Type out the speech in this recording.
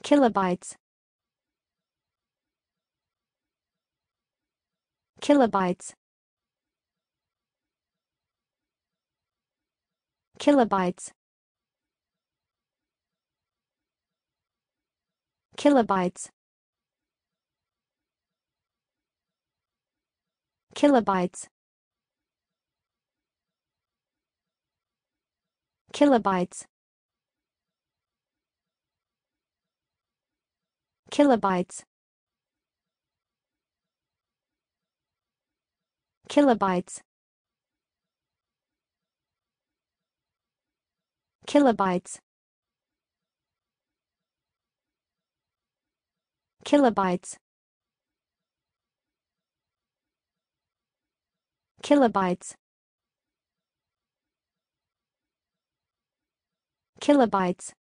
Kilobytes. Kilobytes. Kilobytes. Kilobytes. Kilobytes. Kilobytes. Kilobytes. Kilobytes. Kilobytes. Kilobytes. Kilobytes. Kilobytes.